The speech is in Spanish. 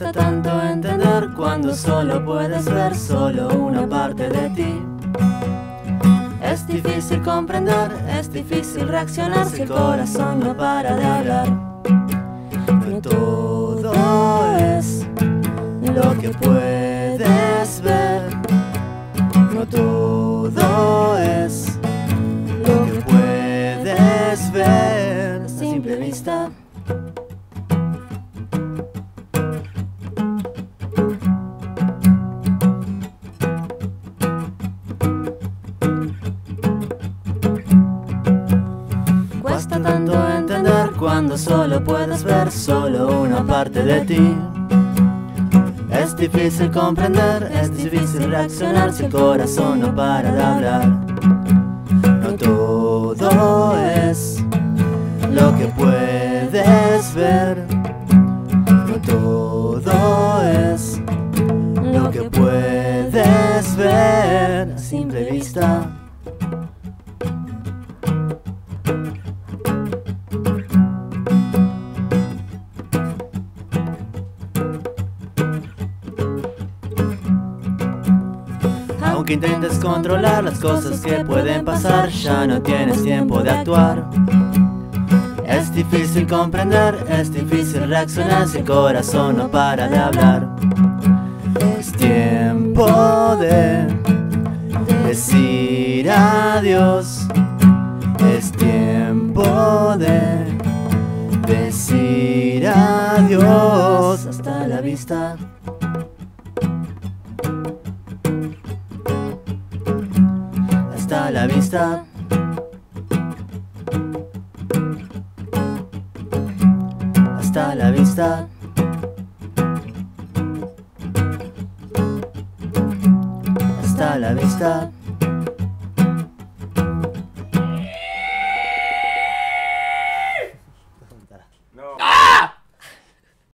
Cuesta tanto entender cuando solo puedes ver solo una parte de ti. Es difícil comprender, es difícil reaccionar si el corazón no para de hablar. No todo es lo que puedes ver. No todo es lo que puedes ver a simple vista. Cuesta tanto entender cuando solo puedes ver solo una parte de ti. Es difícil comprender, es difícil reaccionar si el corazón no para de hablar. No todo es lo que puedes ver. No todo es lo que puedes ver a simple vista. Aunque intentes controlar las cosas que pueden pasar, ya no tienes tiempo de actuar. Es difícil comprender, es difícil reaccionar si el corazón no para de hablar. Es tiempo de decir adiós. Es tiempo de decir adiós. Hasta la vista. Hasta la vista. Hasta la vista. Hasta la vista.